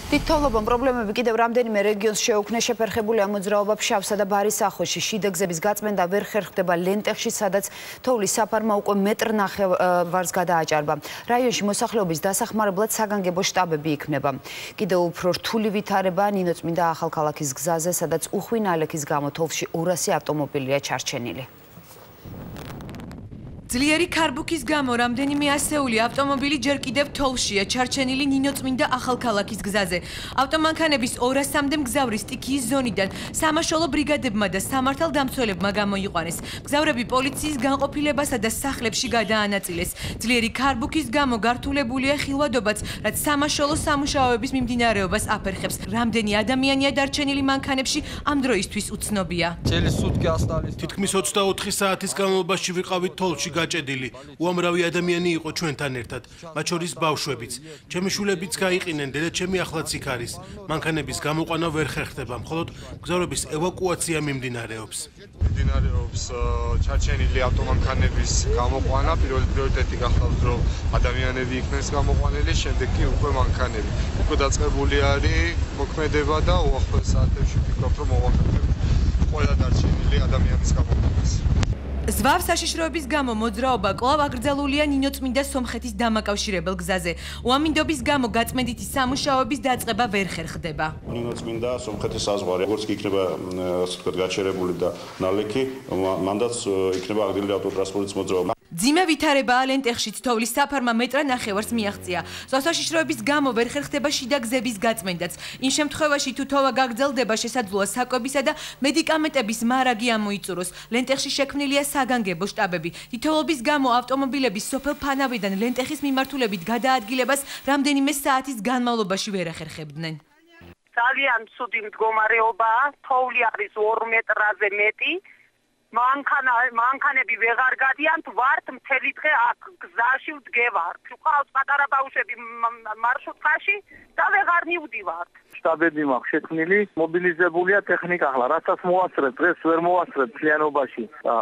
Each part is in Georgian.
თითოეულობამ პრობლემები კიდევ რამდენიმე რეგიონს შეუქმნა შეფერხებული მოძრაობა ფშავსა და ბარის ახლოში. შიდა გზების გაწმენდა ვერ ხერხდება ლენტეხში, სადაც თოვლის საფარმა უკვე მეტრ-ნახევარს გადააჭარბა. რაიონში მოსახლეობის დასახმარებლად საგანგებო შტაბები იქმნება. კიდევ უფრო რთული ვითარება ნინოწმინდა ახალქალაქის გზაზე, სადაც უხვი ნალექის გამო თოვლში 200 ავტომობილია ჩარჩენილი. ძლიერი ქარბუქის გამო რამდენიმე ასეული ავტომობილი ჯერ კიდევ თოვლშია ჩარჩენილი ნინოწმინდა ახალქალაქის გზაზე. ავტომანქანების 200-მდე მგზავრი სტიქიის ზონიდან სამაშველო ბრიგადებმა და სამართალდამცველებმა გამოიყვანეს. მგზავრები პოლიციის განყოფილებასა და სახლებში გადაანაწილეს. ძლიერი ქარბუქის გამო გართულებულია ხილვადობაც, რაც სამაშველო სამუშაოების მიმდინარეობას აფერხებს. რამდენი ადამიანია დარჩენილი მანქანებში, ამ დროისთვის უცნობია. თითქმის 24 საათის განმავლობაში ვიყავით თოვლში გაჭედილი. უამრავი ადამიანი იყო ჩვენთან ერთად, მათ შორის ბავშვებიც. ჩემი შვილებიც გაიყინენ, დედაჩემი ახლაც იქ არის. მანქანების გამოყვანა ვერ ხერხდება, მხოლოდ მგზავრების ევაკუაცია მიმდინარეობს. ჩარჩენილი ავტომანქანების გამოყვანა, პირველი პრიორიტეტი გახლავს, რომ ადამიანები იქნეს გამოყვანილი, შემდეგ კი უკვე მანქანები. უკვე დაწყებული არის მოქმედება და უახლოეს საათებში ვფიქრობ, რომ მოვახერხებთ ყველა დარჩენილი ადამიანის გამოყვანას. ზვავ საშიშროების გამო მოძრაობა კვლავ აკრძალულია ნინოწმინდა სომხეთის დამაკავშირებელ გზაზე. უამინდობის გამო გაწმენდითი სამუშაოების დაწყება ვერ ხერხდება. ნინოწმინდა სომხეთის საზღვარი, როგორც კი იქნება გაჩერებული და ნალექი, მანდაც იქნება აღდგენილი ავტოტრანსპორტის მოძრაობა. ძიმე ვითარებაა ლენტეხშიც თოვლის საფარმა მეტრ-ნახევარს მიაღწია. ზვავსაშიშროების გამო ვერ ხერხდება შიდა გზების გაწმენდაც. იმ შემთხვევაში თუ თოვა გაგრძელდება, შესაძლოა საკვებისა და მედიკამენტების მარაგი ამოიწუროს. ლენტეხში შექმნილია საგანგებო შტაბები. თითოეულობის გამო ავტომობილების სოფელ ფანავიდან ლენტეხის მიმართულებით გადაადგილებას რამდენიმე საათის განმავლობაში ვერ ახერხებდნენ. ძალიან ცუდი მდგომარეობაა, თოვლი არის 2 მეტრაზე მეტი. მანქანები ვეღარ გადიან, ვართ მთელი დღე აქ გზაში ვდგევართ. ვყავს პატარა ბავშვები მარშრუტკაში და ვეღარ მივდივართ. შტაბები მაქვს შექმნილი, მობილიზებულია ტექნიკა ახლა, რასაც მოვასწრებ, დღეს ვერ მოვასწრებ მთლიანობაში.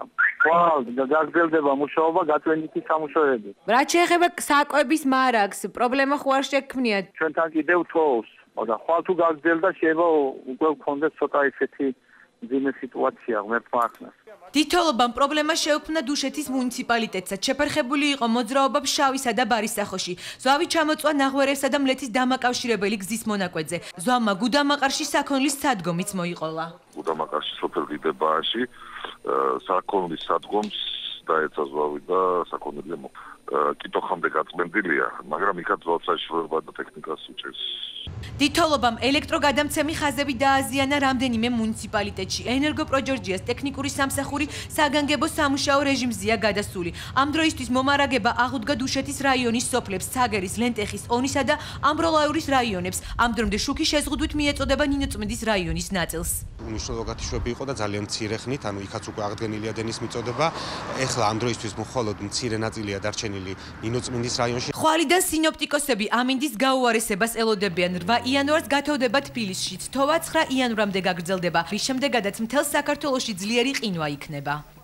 გაგრძელდება მუშაობა, გაწმენდითი სამუშაოები. რაც შეეხება საკვების მარაგს, პრობლემა ხო არ შექმნიათ? ჩვენთან კიდევ თოვს, და ხვალ თუ გაგრძელდა, შეიძლება უკვე გქონდეს ცოტა ისეთი ძიმე სიტუაცია ღმერთმა ახსნას. თითოეულობამ პრობლემა შეუქმნა დუშეთის მუნიციპალიტეტსაც. შეფერხებული იყო მოძრაობა ფშავისა და ბარის ახლოში. ზვავი ჩამოწვა ნაღვერევსა და მლეთის დამაკავშირებელი გზის მონაკვეთზე. ზვავმა გუდამაყარში საქონლის სადგომიც მოიყოლა. გუდამაყარში სოფელ დიდებაში საქონლის სადგომს დაეცა ზვავი და საქონელი კიტოხამდე გაწმენდილია, მაგრამ იქაც ზვავსაშიშროება და ტექნიკას უჭერს. თითოეულობამ ელექტროგადამცემი ხაზები დააზიანა რამდენიმე მუნიციპალიტეტში. ენერგოპროჯორჯიას ტექნიკური სამსახური საგანგებო სამუშაო რეჟიმზეა გადასული. ამ დროისთვის მომარაგება აღუდგა დუშეთის რაიონის სოფლებს, ცაგერის, ლენტეხის, ონისა და ამბროლაურის რაიონებს. ამ დრომდე შუქი შეზღუდვით მიეწოდება ნინოწმინდის რაიონის ნაწილს. უნიშნელო გათიშვები იყო და ძალიან მცირე ხნით, ანუ იქაც უკვე აღდგენილია დენის მიწოდება. ეხლა ამ დროისთვის მხოლოდ მცირე ნაწილია დარჩენილი ნინოწმინდის რაიონში. ხვალიდან სინოპტიკოსები ამინდის გაუარესებას ელოდებიან. 8 იანვარს გათოვდება თბილისშიც, თოვა 9 იანვრამდე გაგრძელდება. რის შემდეგაც მთელ საქართველოში ძლიერი ყინვა იქნება.